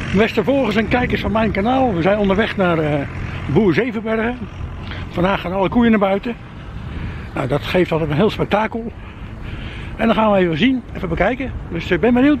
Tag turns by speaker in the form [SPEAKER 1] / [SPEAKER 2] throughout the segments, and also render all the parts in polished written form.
[SPEAKER 1] Beste volgers en kijkers van mijn kanaal, we zijn onderweg naar Boer Zevenbergen. Vandaag gaan alle koeien naar buiten. Nou, dat geeft altijd een heel spektakel. En dan gaan we even zien, even bekijken. Dus ik ben benieuwd.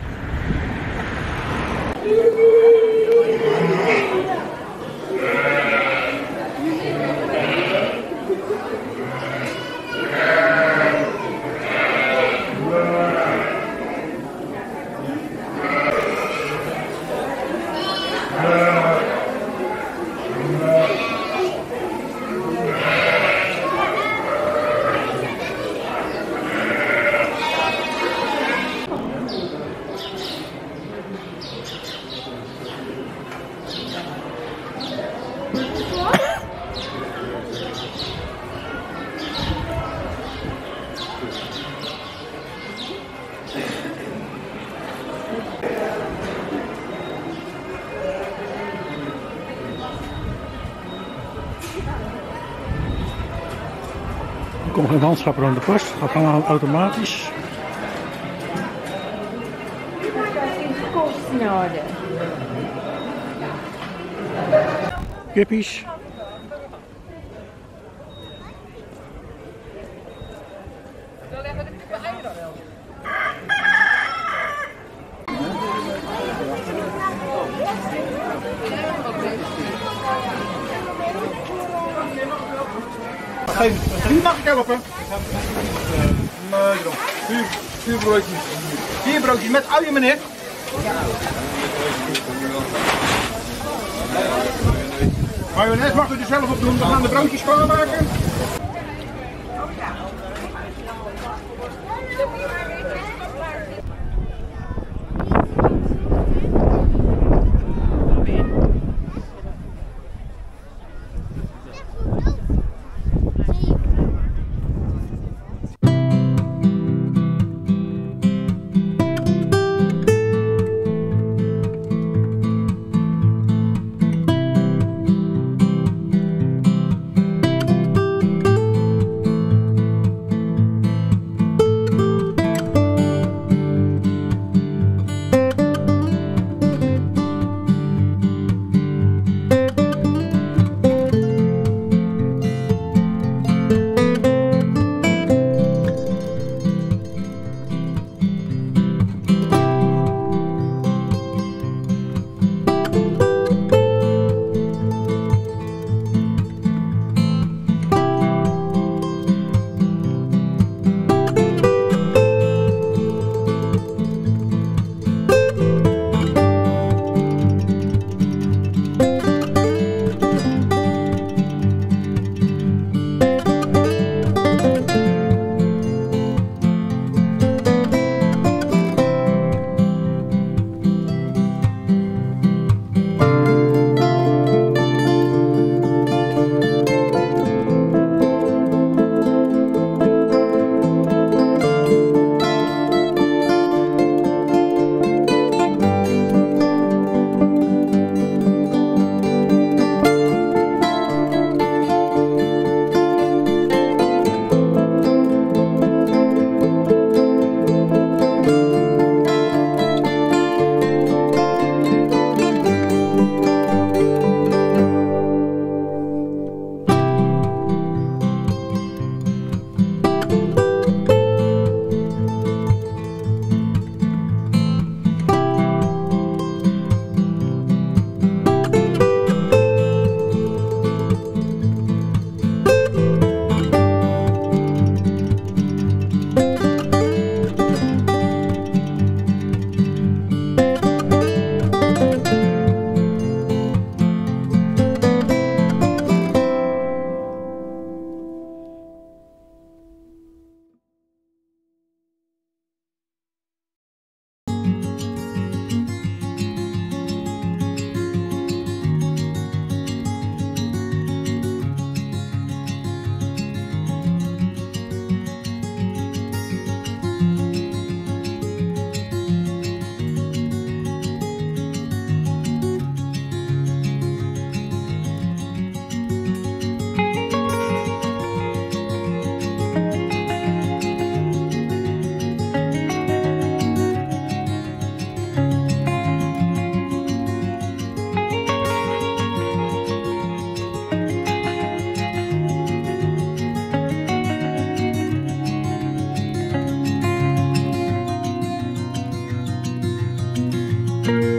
[SPEAKER 1] Er komt geen handschap rond de post, dat gaat allemaal automatisch. Kippies.
[SPEAKER 2] Wie mag ik helpen? Vier broodjes. 4 broodjes met uien, meneer. Mayonaise mag u er zelf op doen. We gaan de broodjes klaarmaken.
[SPEAKER 1] Doei.